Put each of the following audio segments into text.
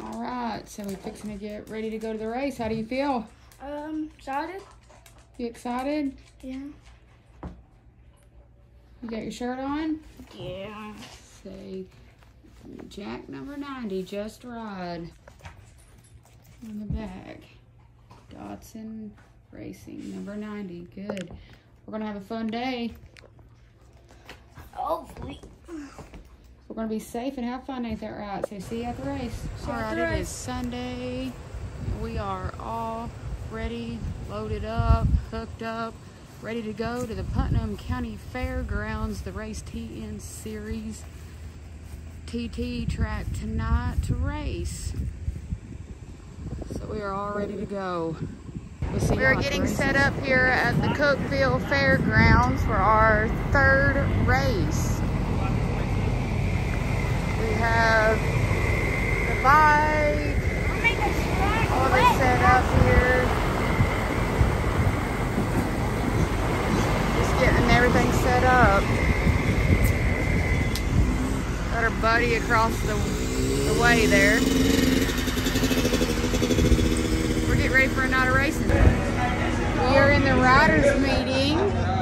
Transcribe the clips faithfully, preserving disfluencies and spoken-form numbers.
All right, so we're fixing to get ready to go to the race. How do you feel? Um, excited. You excited? Yeah. You got your shirt on? Yeah. Say, Jack number ninety, just ride. On the back. Dotson Racing, number ninety, good. We're gonna have a fun day. Hopefully. We're gonna be safe and have fun, ain't that right? So see you at the race. All right, it is Sunday. We are all ready, loaded up, hooked up, ready to go to the Putnam County Fairgrounds, the Race T N Series T T track tonight to race. So we are all ready to go. We'll see We're getting set up here at the Cookeville Fairgrounds for our third race. We have the bike, all this set up here. Just getting everything set up. Got our buddy across the, the way there. We're getting ready for a night of racing. We are in the riders meeting.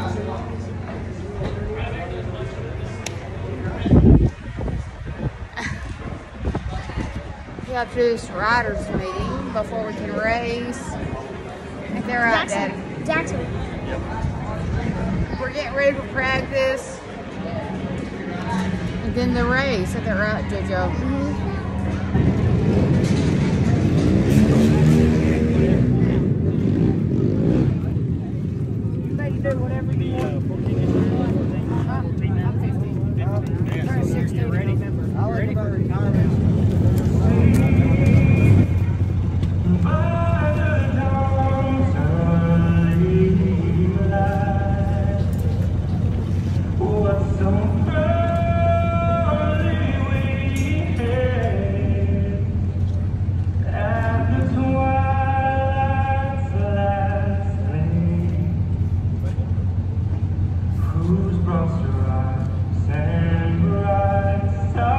We have to do this riders meeting before we can race. Ain't that right, Daddy? Jackson. We're getting ready for practice. And then the race. Ain't that right, JoJo? Mm-hmm. Do whatever you want. I'm fifty. I'm sixty. Ready? Ready for retirement. Whose cross your eyes and bright side.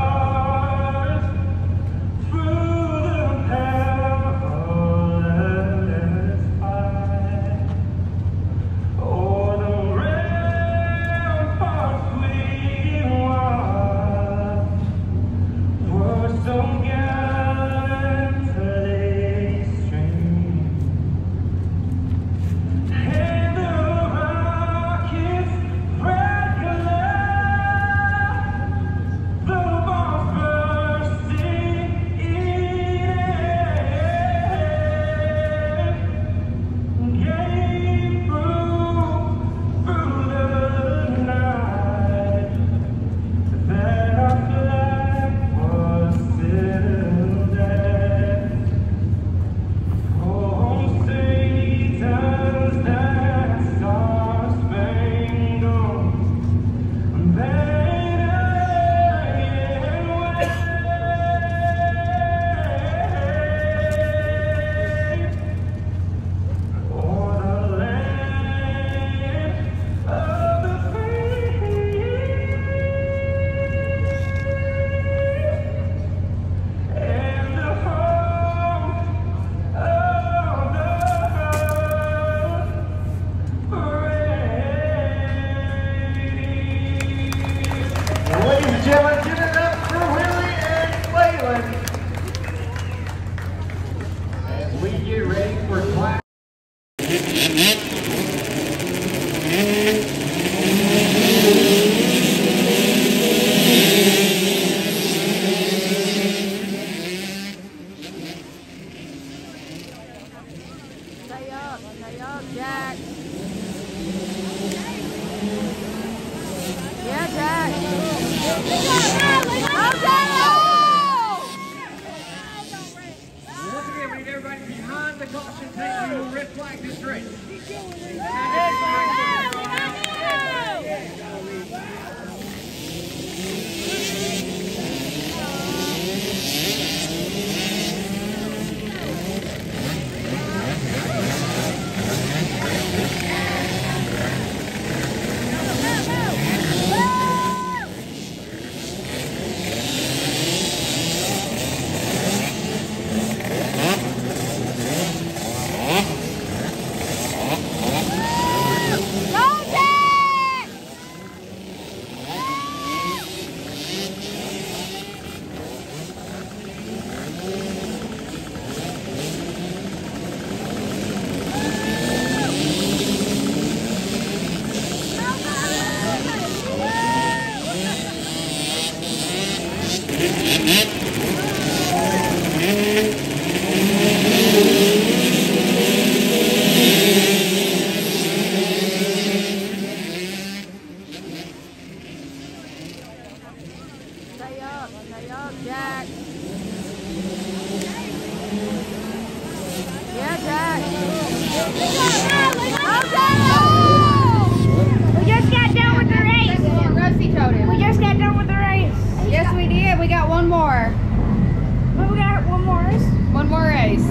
Stay up, stay up, Jack. Yeah, Jack. We just got done with the race. Rusty told him. We just got done with the race. Yes, we did. We got one more. But we got one more race. One more race.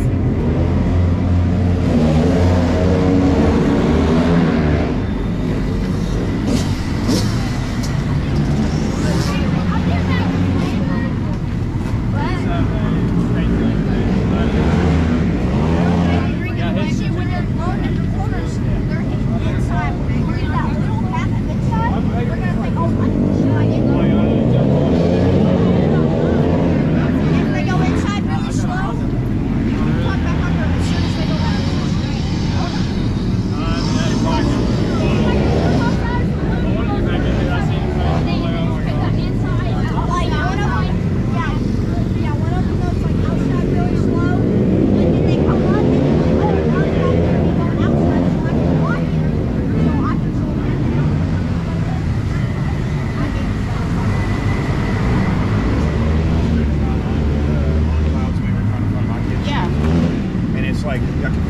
Like, I can